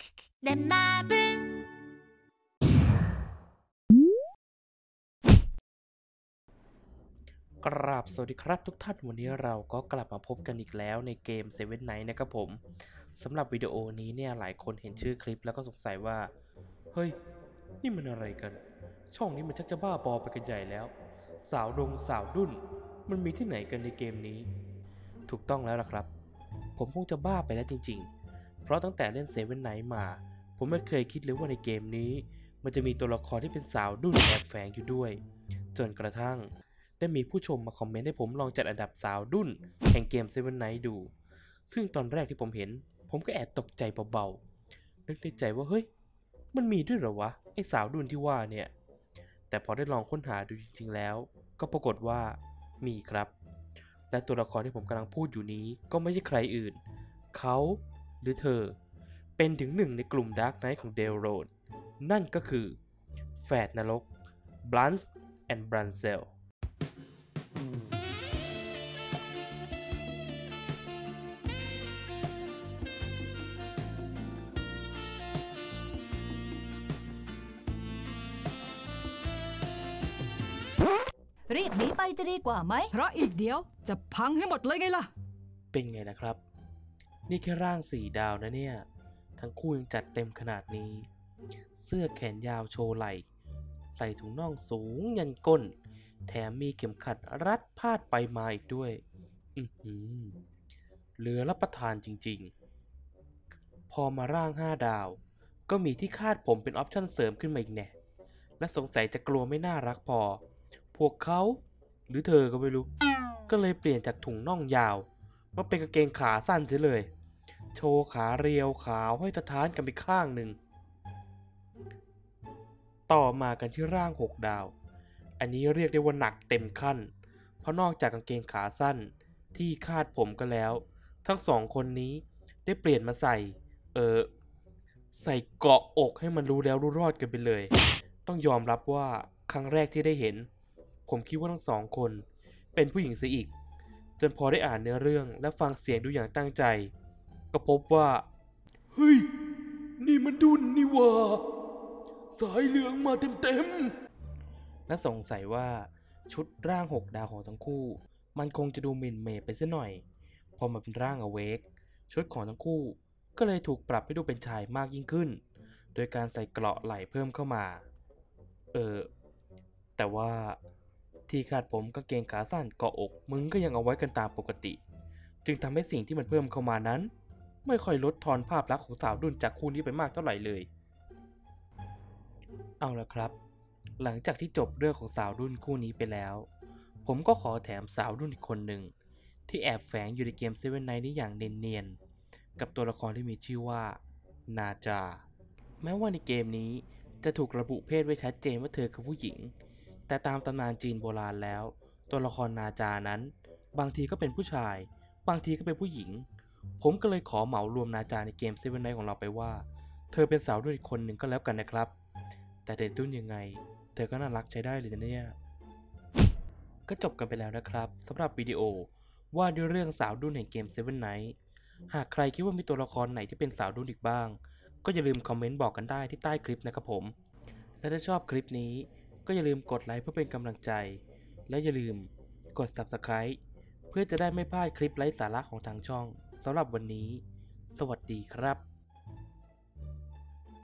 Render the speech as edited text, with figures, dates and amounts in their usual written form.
내 맘을 กราบสวัสดีครับทุกท่านวันนี้เราก็กลับมาพบกันอีกแล้วในเกม Seven Nights นะครับผมสำหรับวิดีโอนี้เนี่ยหลายคนเห็นชื่อคลิปแล้วก็สงสัยว่าเฮ้ยนี่มันอะไรกันช่องนี้มันชักจะบ้าบอไปกันใหญ่แล้วสาวดุ้นมันมีที่ไหนกันในเกมนี้ถูกต้องแล้วล่ะครับผมคงจะบ้าไปแล้วจริงๆเพราะตั้งแต่เล่น Seven Nights มาผมไม่เคยคิดเลยว่าในเกมนี้มันจะมีตัวละครที่เป็นสาวดุ้นแอบแฝงอยู่ด้วยจนกระทั่งได้มีผู้ชมมาคอมเมนต์ให้ผมลองจัดอันดับสาวดุ้นแห่งเกม Seven Nights ดูซึ่งตอนแรกที่ผมเห็นผมก็แอบตกใจเบาๆนึกในใจว่าเฮ้ยมันมีด้วยเหรอวะไอสาวดุ้นที่ว่าเนี่ยแต่พอได้ลองค้นหาดูจริงๆแล้วก็ปรากฏว่ามีครับและตัวละครที่ผมกำลังพูดอยู่นี้ก็ไม่ใช่ใครอื่นเขาหรือเธอเป็นถึงหนึ่งในกลุ่ม Dark Knight ของ Dale Road นั่นก็คือแฝดนรก Blunts and Brunsell รีบหนีไปจะดีกว่าไหมเพราะอีกเดียวจะพังให้หมดเลยไงล่ะเป็นไงนะครับนี่แค่ร่าง4 ดาวนะเนี่ยทั้งคู่ยังจัดเต็มขนาดนี้เสื้อแขนยาวโชว์ไหล่ใส่ถุงน่องสูงยันก้นแถมมีเข็มขัดรัดพาดไปมาอีกด้วยเหลือรับประทานจริงๆพอมาร่าง5 ดาวก็มีที่คาดผมเป็นออปชั่นเสริมขึ้นมาอีกแน่และสงสัยจะกลัวไม่น่ารักพอพวกเขาหรือเธอก็ไม่รู้ก็เลยเปลี่ยนจากถุงน่องยาวมาเป็นกางเกงขาสั้นเสียเลยโชว์ขาเรียวขาวให้สะท้านกันไปข้างหนึ่งต่อมากันที่ร่าง6 ดาวอันนี้เรียกได้ว่าหนักเต็มขั้นเพราะนอกจากกางเกงขาสั้นที่คาดผมก็แล้วทั้งสองคนนี้ได้เปลี่ยนมาใส่เกาะอกให้มันรู้แล้วรู้รอดกันไปเลยต้องยอมรับว่าครั้งแรกที่ได้เห็นผมคิดว่าทั้งสองคนเป็นผู้หญิงซะอีกจนพอได้อ่านเนื้อเรื่องและฟังเสียงดูอย่างตั้งใจก็พบว่าเฮ้ยนี่มันดุนนี่ว่าสายเหลืองมาเต็มและสงสัยว่าชุดร่าง6 ดาวของทั้งคู่มันคงจะดูหมิ่นเมย์ไปซะหน่อยพอมาเป็นร่างอเวกชุดของทั้งคู่ก็เลยถูกปรับให้ดูเป็นชายมากยิ่งขึ้นโดยการใส่เกราะไหล่เพิ่มเข้ามาแต่ว่าที่คาดผมกางเกงขาสั้นเกาะอกมึงก็ยังเอาไว้กันตามปกติจึงทำให้สิ่งที่มันเพิ่มเข้ามานั้นไม่ค่อยลดทอนภาพลักษณ์ของสาวดุ้นจากคู่นี้ไปมากเท่าไหร่เลยเอาละครับหลังจากที่จบเรื่องของสาวดุ้นคู่นี้ไปแล้วผมก็ขอแถมสาวดุ้นอีกคนหนึ่งที่แอบแฝงอยู่ในเกม Seven Nights นี้อย่างเนียนๆกับตัวละครที่มีชื่อว่านาจาแม้ว่าในเกมนี้จะถูกระบุเพศไว้ชัดเจนว่าเธอคือผู้หญิงแต่ตามตำนานจีนโบราณแล้วตัวละครนาจานั้นบางทีก็เป็นผู้ชายบางทีก็เป็นผู้หญิงผมก็เลยขอเหมารวมนาจาในเกม Seven Nights ของเราไปว่าเธอเป็นสาวดุ้นอีกคนหนึ่งก็แล้วกันนะครับแต่เด่นดุ้นยังไงเธอก็น่ารักใช้ได้เลยนะเนี่ยก็จบกันไปแล้วนะครับสำหรับวิดีโอว่าด้วยเรื่องสาวดุ้นแห่งเกม Seven Nights หากใครคิดว่ามีตัวละครไหนที่เป็นสาวดุ้นอีกบ้างก็อย่าลืมคอมเมนต์บอกกันได้ที่ใต้คลิปนะครับผมและถ้าชอบคลิปนี้ก็อย่าลืมกดไลค์เพื่อเป็นกำลังใจและอย่าลืมกด Subscribe เพื่อจะได้ไม่พลาดคลิปไร้สาระของทางช่องสำหรับวันนี้สวัสดีครับ